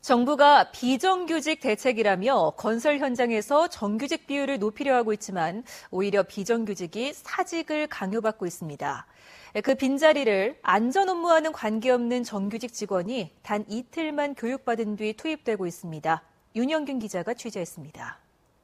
정부가 비정규직 대책이라며 건설 현장에서 정규직 비율을 높이려 하고 있지만 오히려 비정규직이 사직을 강요받고 있습니다. 그 빈자리를 안전 업무와는 관계없는 정규직 직원이 단 이틀만 교육받은 뒤 투입되고 있습니다. 윤영균 기자가 취재했습니다.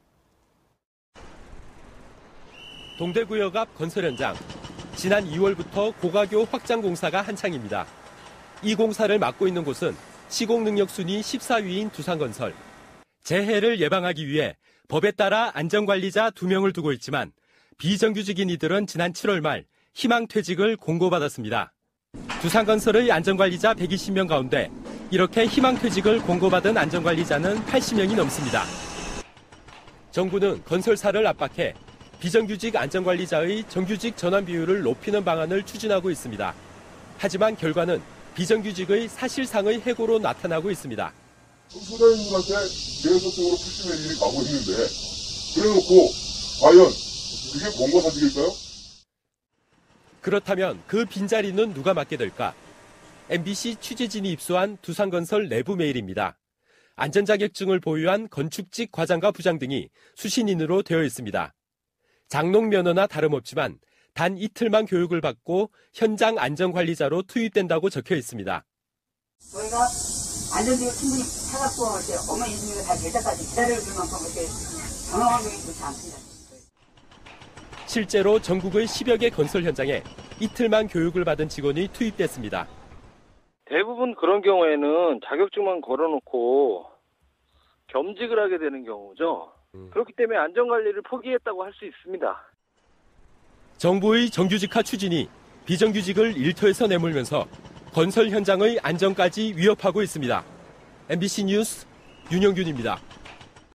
동대구역 앞 건설 현장. 지난 2월부터 고가교 확장 공사가 한창입니다. 이 공사를 맡고 있는 곳은 시공 능력 순위 14위인 두산건설. 재해를 예방하기 위해 법에 따라 안전관리자 2명을 두고 있지만 비정규직인 이들은 지난 7월 말 희망퇴직을 공고받았습니다. 두산건설의 안전관리자 120명 가운데 이렇게 희망퇴직을 공고받은 안전관리자는 80명이 넘습니다. 정부는 건설사를 압박해 비정규직 안전관리자의 정규직 전환 비율을 높이는 방안을 추진하고 있습니다. 하지만 결과는 비정규직의 사실상의 해고로 나타나고 있습니다. 소장님한테 계속적으로 푸시는 일이 가고 있는데 그래놓고 과연 그게 공고사직일까요? 그렇다면 그 빈자리는 누가 맡게 될까? MBC 취재진이 입수한 두산건설 내부 메일입니다. 안전자격증을 보유한 건축직 과장과 부장 등이 수신인으로 되어 있습니다. 장롱 면허나 다름없지만 단 이틀만 교육을 받고 현장 안전관리자로 투입된다고 적혀 있습니다. 저희가 안전지를 충분히 찾았고 이제 어머니 있으니까 다 계좌까지 기다려줄 만큼 이렇게 장황하게 그렇지 않습니다. 실제로 전국의 10여 개 건설 현장에 이틀만 교육을 받은 직원이 투입됐습니다. 대부분 그런 경우에는 자격증만 걸어놓고 겸직을 하게 되는 경우죠. 그렇기 때문에 안전관리를 포기했다고 할 수 있습니다. 정부의 정규직화 추진이 비정규직을 일터에서 내몰면서 건설 현장의 안전까지 위협하고 있습니다. MBC 뉴스 윤영균입니다.